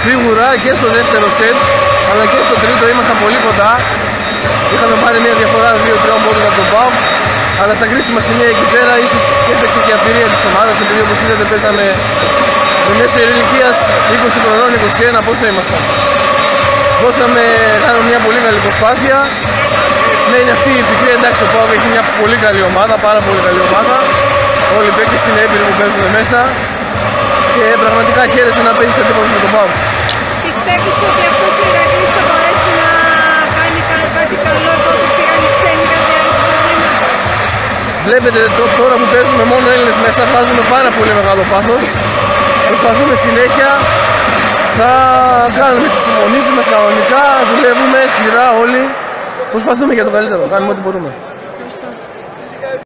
Σίγουρα και στο δεύτερο σετ αλλά και στο τρίτο ήμασταν πολύ κοντά. Είχαμε πάρει μια διαφορά 2-3 πόντων από τον ΠΑΟΚ, αλλά στα κρίσιμα σημεία εκεί πέρα ίσως έφταξε και η απειρία της ομάδας, επειδή όπως είδατε παίζαμε με μέσο ηλικίας 20 χρονών, 21, πόσο ήμασταν. Κάναμε μια πολύ καλή προσπάθεια. Μένει αυτή η πικρή, εντάξει, ο ΠΑΟΚ έχει μια πολύ καλή ομάδα, πάρα πολύ καλή ομάδα. Όλοι οι παίκτες είναι έμπειροι που παίζουν μέσα και πραγματικά χαίρεσαι να παίζεις αντίπαλος με τον ΠΑΟΚ. Πιστεύεις ότι αυτός ο Ηρακλής θα μπορέσει να κάνει κάτι καλό εφόσον πήγαν οι ξένοι κατά τη διάρκεια του προβλήματος? Βλέπετε τώρα που παίζουμε μόνο Έλληνες μέσα, βάζουμε πάρα πολύ μεγάλο πάθος. Προσπαθούμε συνέχεια, θα κάνουμε τις ομονήσεις μας κανονικά, δουλεύουμε σκληρά όλοι. Προσπαθούμε για το καλύτερο, κάνουμε ό,τι μπορούμε.